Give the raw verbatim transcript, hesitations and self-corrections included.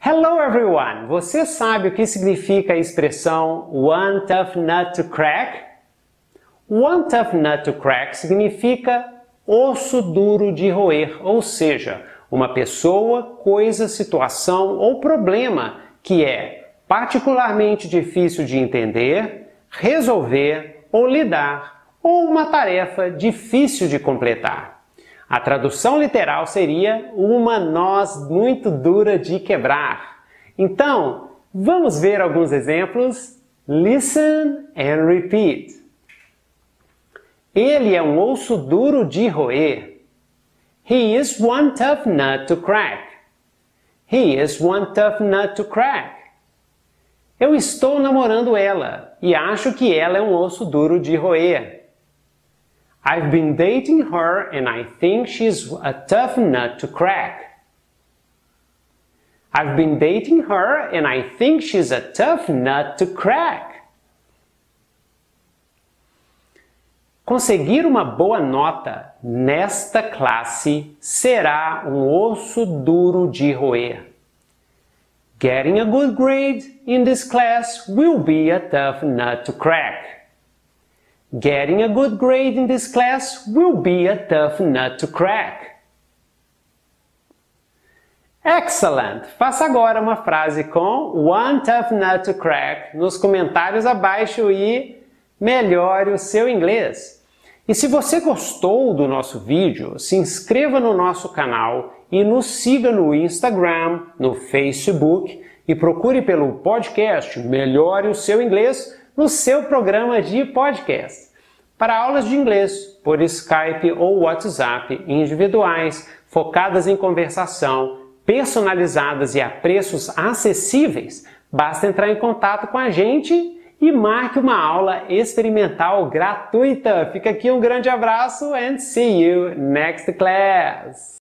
Hello everyone! Você sabe o que significa a expressão one tough nut to crack? One tough nut to crack significa osso duro de roer, ou seja, uma pessoa, coisa, situação ou problema que é particularmente difícil de entender, resolver ou lidar, ou uma tarefa difícil de completar. A tradução literal seria uma noz muito dura de quebrar. Então, vamos ver alguns exemplos? Listen and repeat. Ele é um osso duro de roer. He is one tough nut to crack. He is one tough nut to crack. Eu estou namorando ela e acho que ela é um osso duro de roer. I've been dating her and I think she's a tough nut to crack. I've been dating her and I think she's a tough nut to crack. Conseguir uma boa nota nesta classe será um osso duro de roer. Getting a good grade in this class will be a tough nut to crack. Getting a good grade in this class will be a tough nut to crack. Excellent! Faça agora uma frase com one tough nut to crack nos comentários abaixo e melhore o seu inglês. E se você gostou do nosso vídeo, se inscreva no nosso canal e nos siga no Instagram, no Facebook e procure pelo podcast Melhore o Seu Inglês no seu programa de podcast. Para aulas de inglês por Skype ou WhatsApp individuais, focadas em conversação, personalizadas e a preços acessíveis, basta entrar em contato com a gente e marque uma aula experimental gratuita. Fica aqui um grande abraço and see you next class!